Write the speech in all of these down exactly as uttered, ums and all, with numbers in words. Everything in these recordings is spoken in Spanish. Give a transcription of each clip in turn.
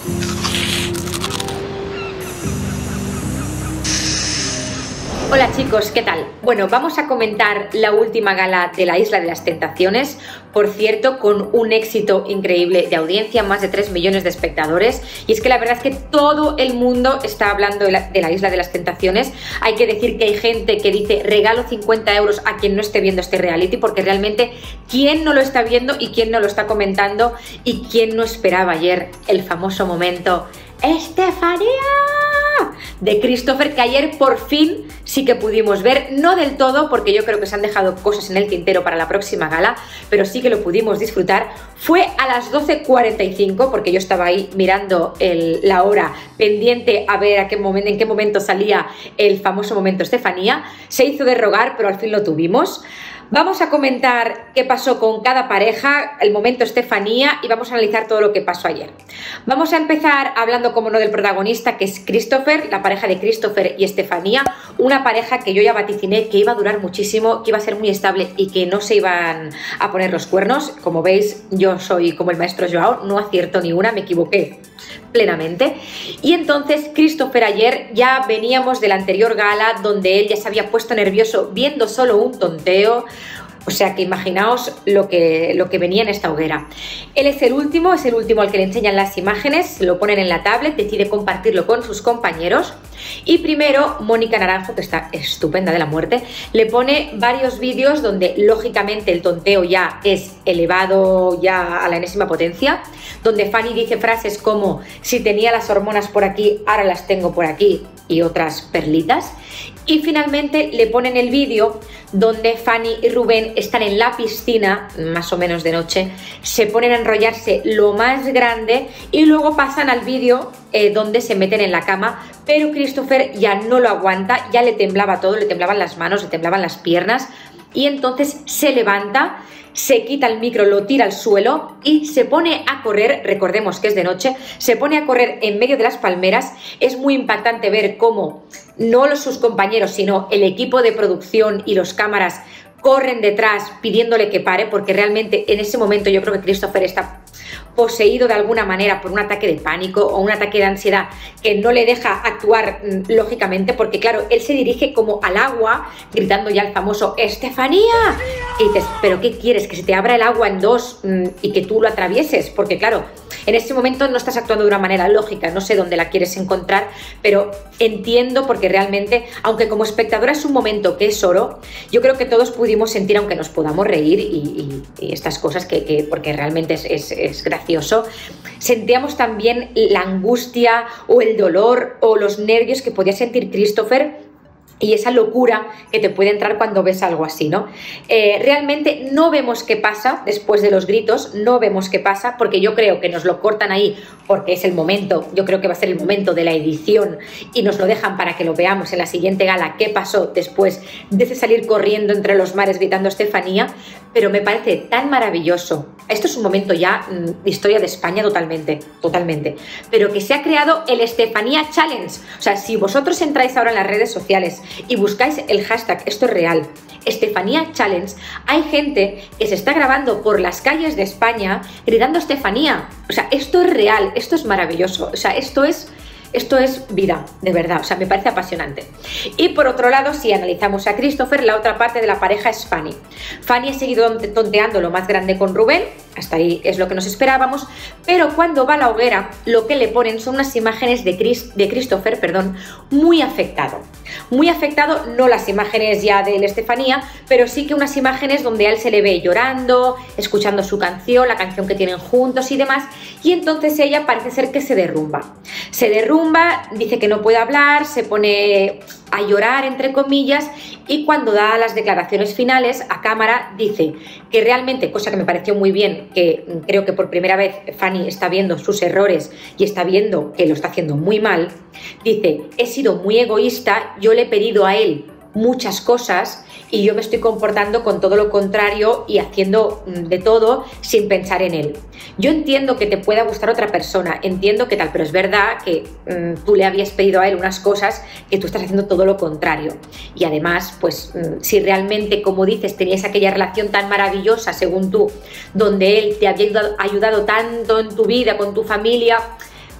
Hola chicos, ¿qué tal? Bueno, vamos a comentar la última gala de la Isla de las Tentaciones, por cierto, con un éxito increíble de audiencia, más de tres millones de espectadores, y es que la verdad es que todo el mundo está hablando de la, de la Isla de las Tentaciones. Hay que decir que hay gente que dice regalo cincuenta euros a quien no esté viendo este reality, porque realmente quién no lo está viendo y quién no lo está comentando y quién no esperaba ayer el famoso momento ¡Estefanía! De Christopher, que ayer por fin sí que pudimos ver, no del todo porque yo creo que se han dejado cosas en el tintero para la próxima gala, pero sí que lo pudimos disfrutar. Fue a las doce cuarenta y cinco porque yo estaba ahí mirando el, la hora, pendiente a ver a qué momento, en qué momento salía el famoso momento Estefanía. Se hizo de rogar, pero al fin lo tuvimos. Vamos a comentar qué pasó con cada pareja, el momento Estefanía, y vamos a analizar todo lo que pasó ayer. Vamos a empezar hablando, como no, del protagonista, que es Christopher, la pareja de Christopher y Estefanía, una pareja que yo ya vaticiné que iba a durar muchísimo, que iba a ser muy estable y que no se iban a poner los cuernos. Como veis, yo soy como el maestro Joao, no acierto ni una, me equivoqué plenamente. Y entonces Christopher ayer, ya veníamos de la anterior gala donde él ya se había puesto nervioso viendo solo un tonteo. O sea que imaginaos lo que, lo que venía en esta hoguera. Él es el último, es el último al que le enseñan las imágenes, lo ponen en la tablet, decide compartirlo con sus compañeros. Y primero Mónica Naranjo, que está estupenda de la muerte, le pone varios vídeos donde lógicamente el tonteo ya es elevado ya a la enésima potencia, donde Fanny dice frases como si tenía las hormonas por aquí, ahora las tengo por aquí, y otras perlitas. Y finalmente le ponen el vídeo donde Fanny y Rubén están en la piscina, más o menos de noche, se ponen a enrollarse lo más grande y luego pasan al vídeo eh, donde se meten en la cama, pero Christopher ya no lo aguanta, ya le temblaba todo, le temblaban las manos, le temblaban las piernas, y entonces se levanta, se quita el micro, lo tira al suelo y se pone a correr. Recordemos que es de noche, se pone a correr en medio de las palmeras. Es muy impactante ver cómo no los, sus compañeros, sino el equipo de producción y los cámaras corren detrás pidiéndole que pare, porque realmente en ese momento yo creo que Christopher está poseído de alguna manera por un ataque de pánico o un ataque de ansiedad que no le deja actuar lógicamente, porque claro, él se dirige como al agua gritando ya el famoso ¡Estefanía! Y dices, ¿pero qué quieres? ¿Que se te abra el agua en dos y que tú lo atravieses? Porque claro, en ese momento no estás actuando de una manera lógica, no sé dónde la quieres encontrar, pero entiendo, porque realmente, aunque como espectadora es un momento que es oro, yo creo que todos pudimos sentir, aunque nos podamos reír y, y, y estas cosas, que, que porque realmente es, es, es gracioso, sentíamos también la angustia o el dolor o los nervios que podía sentir Christopher y esa locura que te puede entrar cuando ves algo así, ¿no? Eh, realmente no vemos qué pasa después de los gritos, no vemos qué pasa, porque yo creo que nos lo cortan ahí porque es el momento, yo creo que va a ser el momento de la edición y nos lo dejan para que lo veamos en la siguiente gala qué pasó después de ese salir corriendo entre los mares gritando Estefanía, pero me parece tan maravilloso. Esto es un momento ya de mmm, historia de España totalmente, totalmente, pero que se ha creado el Estefanía Challenge. O sea, si vosotros entráis ahora en las redes sociales y buscáis el hashtag esto es real, Estefanía Challenge, hay gente que se está grabando por las calles de España gritando Estefanía. O sea, esto es real, esto es maravilloso, o sea, esto es... Esto es vida, de verdad, o sea, me parece apasionante. Y por otro lado, si analizamos a Christopher, la otra parte de la pareja es Fanny. Fanny ha seguido tonteando lo más grande con Rubén, hasta ahí es lo que nos esperábamos, pero cuando va a la hoguera, lo que le ponen son unas imágenes de, Chris, de Christopher, perdón, muy afectado. Muy afectado, no las imágenes ya de Estefanía, pero sí que unas imágenes donde a él se le ve llorando, escuchando su canción, la canción que tienen juntos y demás, y entonces ella parece ser que se derrumba. Se derrumba, dice que no puede hablar, se pone a llorar, entre comillas, y cuando da las declaraciones finales a cámara dice que realmente, cosa que me pareció muy bien, que creo que por primera vez Fanny está viendo sus errores y está viendo que lo está haciendo muy mal, dice, he sido muy egoísta, yo le he pedido a él muchas cosas y yo me estoy comportando con todo lo contrario y haciendo de todo sin pensar en él. Yo entiendo que te pueda gustar otra persona, entiendo que tal, pero es verdad que mmm, tú le habías pedido a él unas cosas que tú estás haciendo todo lo contrario. Y además, pues mmm, si realmente, como dices, tenías aquella relación tan maravillosa, según tú, donde él te había ayudado, ayudado tanto en tu vida, con tu familia,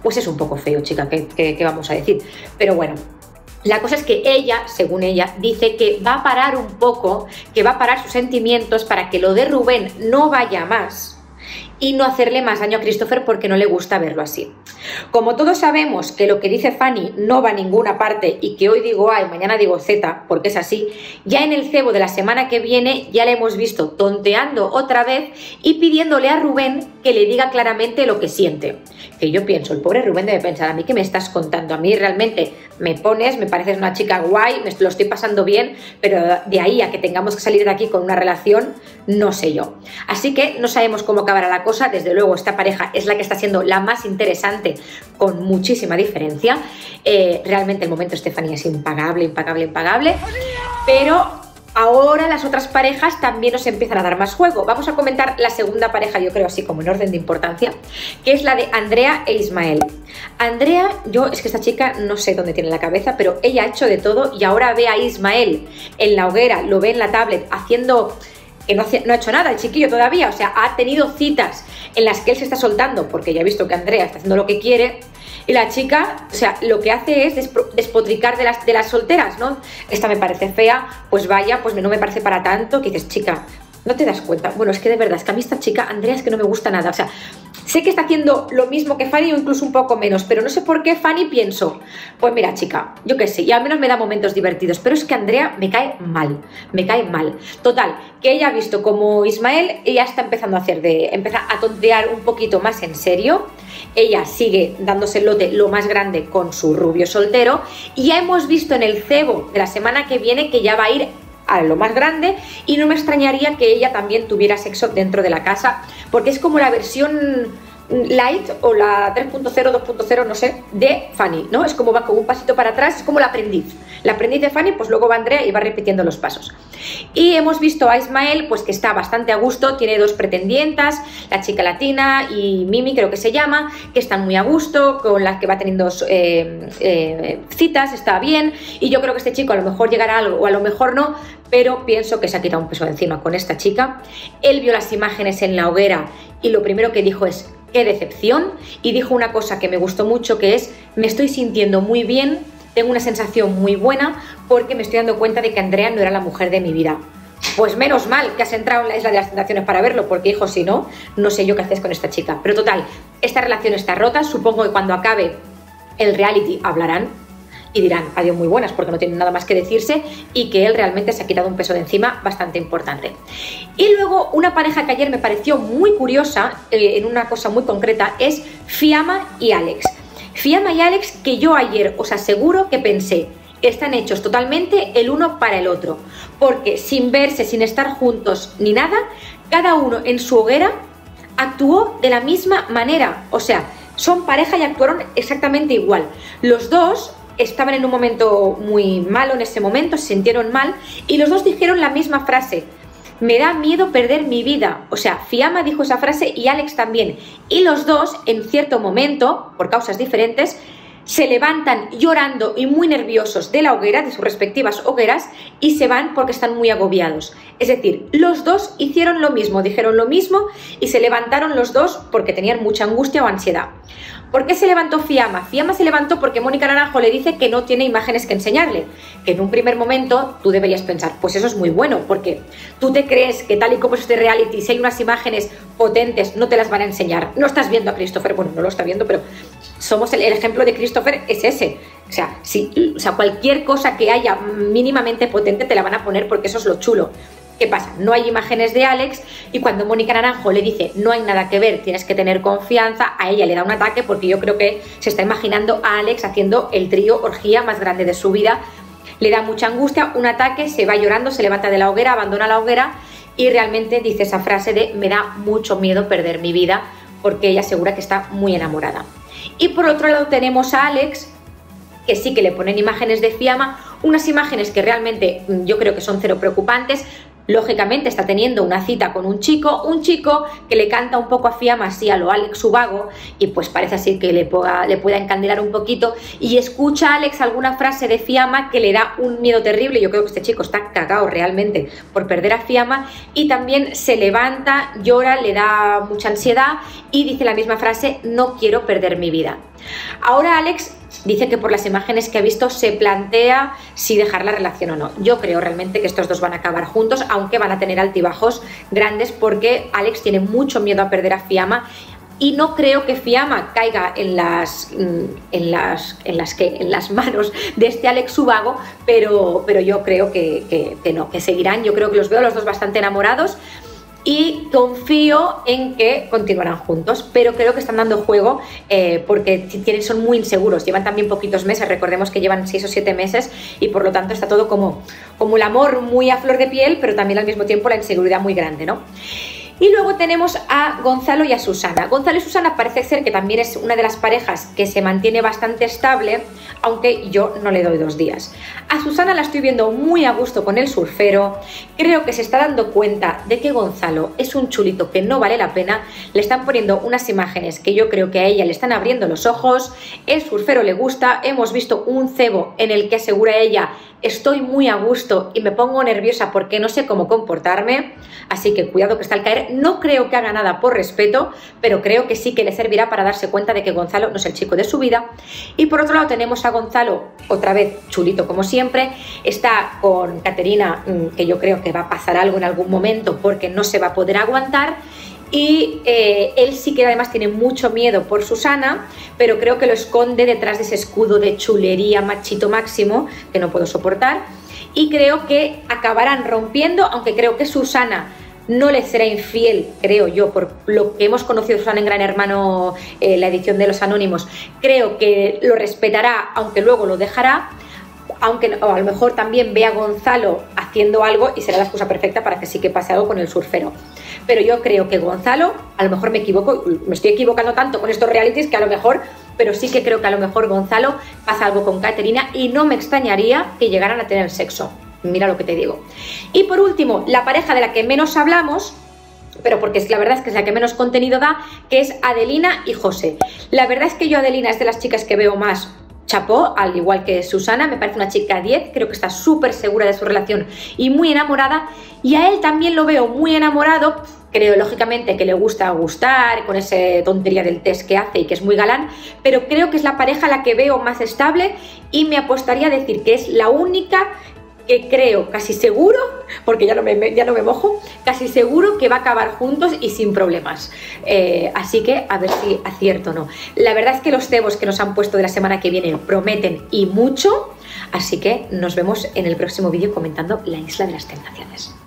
pues es un poco feo, chica, ¿qué, qué, qué vamos a decir? Pero bueno. La cosa es que ella, según ella, dice que va a parar un poco, que va a parar sus sentimientos para que lo de Rubén no vaya más y no hacerle más daño a Christopher porque no le gusta verlo así. Como todos sabemos que lo que dice Fanny no va a ninguna parte y que hoy digo A y mañana digo Z, porque es así, ya en el cebo de la semana que viene ya le hemos visto tonteando otra vez y pidiéndole a Rubén que le diga claramente lo que siente. Que yo pienso, el pobre Rubén debe pensar, a mí qué me estás contando, a mí realmente me pones, me pareces una chica guay, me lo estoy pasando bien, pero de ahí a que tengamos que salir de aquí con una relación, no sé yo. Así que no sabemos cómo acabará la cosa, desde luego esta pareja es la que está siendo la más interesante con muchísima diferencia. Eh, realmente el momento Estefanía es impagable, impagable, impagable, pero ahora las otras parejas también nos empiezan a dar más juego. Vamos a comentar la segunda pareja, yo creo así como en orden de importancia, que es la de Andrea e Ismael. Andrea, yo es que esta chica no sé dónde tiene la cabeza, pero ella ha hecho de todo y ahora ve a Ismael en la hoguera, lo ve en la tablet haciendo que no, no ha hecho nada el chiquillo todavía, o sea, ha tenido citas en las que él se está soltando porque ya ha visto que Andrea está haciendo lo que quiere. Y la chica, o sea, lo que hace es despotricar de las, de las solteras, ¿no? Esta me parece fea, pues vaya, pues no me parece para tanto, que dices, chica, ¿no te das cuenta? Bueno, es que de verdad, es que a mí esta chica, Andrea, es que no me gusta nada, o sea, sé que está haciendo lo mismo que Fanny o incluso un poco menos, pero no sé por qué Fanny pienso, pues mira, chica, yo qué sé, y al menos me da momentos divertidos, pero es que Andrea me cae mal, me cae mal. Total, que ella ha visto como Ismael, ella está empezando a hacer de, empezar a tontear un poquito más en serio. Ella sigue dándose el lote lo más grande con su rubio soltero y ya hemos visto en el cebo de la semana que viene que ya va a ir a lo más grande y no me extrañaría que ella también tuviera sexo dentro de la casa porque es como la versión light o la tres punto cero, dos punto cero, no sé, de Fanny, ¿no? Es como va con un pasito para atrás, es como la aprendiz. La aprendiz de Fanny, pues luego va Andrea y va repitiendo los pasos. Y hemos visto a Ismael, pues que está bastante a gusto, tiene dos pretendientas, la chica latina y Mimi, creo que se llama, que están muy a gusto, con las que va teniendo eh, eh, citas, está bien, y yo creo que este chico a lo mejor llegará a algo o a lo mejor no, pero pienso que se ha quitado un peso de encima con esta chica. Él vio las imágenes en la hoguera y lo primero que dijo es qué decepción, y dijo una cosa que me gustó mucho, que es me estoy sintiendo muy bien, tengo una sensación muy buena porque me estoy dando cuenta de que Andrea no era la mujer de mi vida. Pues menos mal que has entrado en la Isla de las Tentaciones para verlo, porque hijo, si no, no sé yo qué haces con esta chica. Pero total, esta relación está rota, supongo que cuando acabe el reality hablarán y dirán adiós muy buenas porque no tienen nada más que decirse y que él realmente se ha quitado un peso de encima bastante importante. Y luego una pareja que ayer me pareció muy curiosa eh, en una cosa muy concreta es Fiamma y Alex. Fiamma y Alex, que yo ayer os aseguro que pensé están hechos totalmente el uno para el otro, porque sin verse, sin estar juntos ni nada, cada uno en su hoguera actuó de la misma manera, o sea, son pareja y actuaron exactamente igual. Los dos estaban en un momento muy malo en ese momento, se sintieron mal y los dos dijeron la misma frase: me da miedo perder mi vida. O sea, Fiamma dijo esa frase y Alex también, y los dos en cierto momento, por causas diferentes, se levantan llorando y muy nerviosos de la hoguera, de sus respectivas hogueras, y se van porque están muy agobiados. Es decir, los dos hicieron lo mismo, dijeron lo mismo y se levantaron los dos porque tenían mucha angustia o ansiedad. ¿Por qué se levantó Fiamma? Fiamma se levantó porque Mónica Naranjo le dice que no tiene imágenes que enseñarle, que en un primer momento tú deberías pensar, pues eso es muy bueno, porque tú te crees que tal y como es este reality, si hay unas imágenes potentes no te las van a enseñar. No estás viendo a Christopher, bueno, no lo está viendo, pero somos el, el ejemplo de Christopher es ese. O sea, si, o sea, cualquier cosa que haya mínimamente potente te la van a poner porque eso es lo chulo. ¿Qué pasa? No hay imágenes de Alex y cuando Mónica Naranjo le dice no hay nada que ver, tienes que tener confianza, a ella le da un ataque porque yo creo que se está imaginando a Alex haciendo el trío orgía más grande de su vida. Le da mucha angustia, un ataque, se va llorando, se levanta de la hoguera, abandona la hoguera y realmente dice esa frase de me da mucho miedo perder mi vida, porque ella asegura que está muy enamorada. Y por otro lado tenemos a Alex, que sí que le ponen imágenes de Fiamma, unas imágenes que realmente yo creo que son cero preocupantes. Lógicamente está teniendo una cita con un chico, un chico que le canta un poco a Fiamma así a lo Alex Ubago y pues parece así que le pueda, le pueda encandilar un poquito, y escucha a Alex alguna frase de Fiamma que le da un miedo terrible. Yo creo que este chico está cagado realmente por perder a Fiamma, y también se levanta, llora, le da mucha ansiedad y dice la misma frase: no quiero perder mi vida. Ahora Alex dice que por las imágenes que ha visto se plantea si dejar la relación o no. Yo creo realmente que estos dos van a acabar juntos, aunque van a tener altibajos grandes porque Alex tiene mucho miedo a perder a Fiamma. Y no creo que Fiamma caiga en las, en las, en las, que, en las manos de este Alex Ubago, pero, pero yo creo que, que, que no, que seguirán. Yo creo que los veo los dos bastante enamorados y confío en que continuarán juntos, pero creo que están dando juego eh, porque tienen, son muy inseguros, llevan también poquitos meses, recordemos que llevan seis o siete meses y por lo tanto está todo como, como el amor muy a flor de piel, pero también al mismo tiempo la inseguridad muy grande, ¿no? Y luego tenemos a Gonzalo y a Susana. Gonzalo y Susana parece ser que también es una de las parejas que se mantiene bastante estable, aunque yo no le doy dos días. A Susana la estoy viendo muy a gusto con el surfero, creo que se está dando cuenta de que Gonzalo es un chulito que no vale la pena, le están poniendo unas imágenes que yo creo que a ella le están abriendo los ojos, el surfero le gusta, hemos visto un cebo en el que asegura ella estoy muy a gusto y me pongo nerviosa porque no sé cómo comportarme, así que cuidado que está al caer. No creo que haga nada por respeto, pero creo que sí que le servirá para darse cuenta de que Gonzalo no es el chico de su vida. Y por otro lado tenemos a Gonzalo, otra vez chulito como siempre, está con Caterina, que yo creo que va a pasar algo en algún momento porque no se va a poder aguantar. Y eh, él sí que además tiene mucho miedo por Susana, pero creo que lo esconde detrás de ese escudo de chulería machito máximo que no puedo soportar, y creo que acabarán rompiendo, aunque creo que Susana no le será infiel, creo yo, por lo que hemos conocido a Susana en Gran Hermano, eh, la edición de Los Anónimos, creo que lo respetará, aunque luego lo dejará, aunque o a lo mejor también ve a Gonzalo haciendo algo y será la excusa perfecta para que sí que pase algo con el surfero. Pero yo creo que Gonzalo, a lo mejor me equivoco, me estoy equivocando tanto con estos realities que a lo mejor, pero sí que creo que a lo mejor Gonzalo pasa algo con Caterina y no me extrañaría que llegaran a tener sexo. Mira lo que te digo. Y por último, la pareja de la que menos hablamos, pero porque es, la verdad es que es la que menos contenido da, que es Adelina y José. La verdad es que yo Adelina es de las chicas que veo más chapó, al igual que Susana, me parece una chica diez, creo que está súper segura de su relación y muy enamorada, y a él también lo veo muy enamorado, creo lógicamente que le gusta gustar, con esa tontería del test que hace y que es muy galán, pero creo que es la pareja la que veo más estable y me apostaría a decir que es la única que creo casi seguro, porque ya no me, ya no me mojo, casi seguro que va a acabar juntos y sin problemas. Eh, así que a ver si acierto o no. La verdad es que los cebos que nos han puesto de la semana que viene prometen y mucho, así que nos vemos en el próximo vídeo comentando la Isla de las Tentaciones.